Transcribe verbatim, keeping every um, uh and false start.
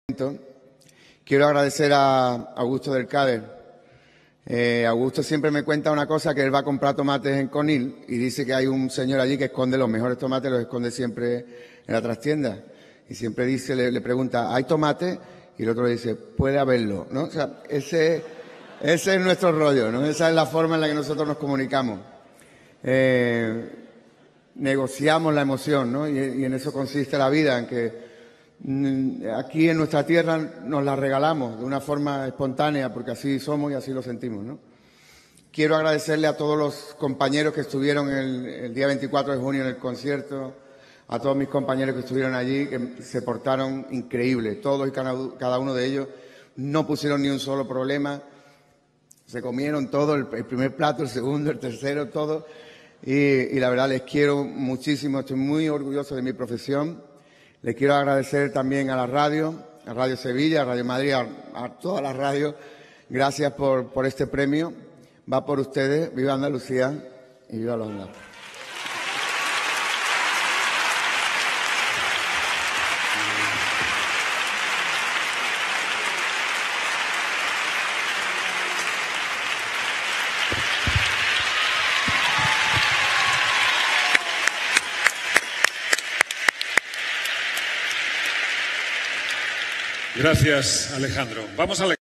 Quiero agradecer a Augusto del Cader. Eh, Augusto siempre me cuenta una cosa, que él va a comprar tomates en Conil y dice que hay un señor allí que esconde los mejores tomates, los esconde siempre en la trastienda. Y siempre dice, le, le pregunta, ¿hay tomate? Y el otro le dice, puede haberlo, ¿no? O sea, ese, ese es nuestro rollo, ¿no? Esa es la forma en la que nosotros nos comunicamos. Eh, negociamos la emoción, ¿no? Y, y en eso consiste la vida, en que aquí en nuestra tierra nos la regalamos de una forma espontánea, porque así somos y así lo sentimos, ¿no? Quiero agradecerle a todos los compañeros que estuvieron el, el día veinticuatro de junio en el concierto, a todos mis compañeros que estuvieron allí, que se portaron increíble. Todos y cada uno de ellos no pusieron ni un solo problema, se comieron todo, el, el primer plato, el segundo, el tercero, todo. Y, y la verdad les quiero muchísimo, estoy muy orgulloso de mi profesión. Les quiero agradecer también a la radio, a Radio Sevilla, a Radio Madrid, a, a todas las radios. Gracias por, por este premio. Va por ustedes. Viva Andalucía y viva los andaluces. Gracias, Alejandro. Vamos a la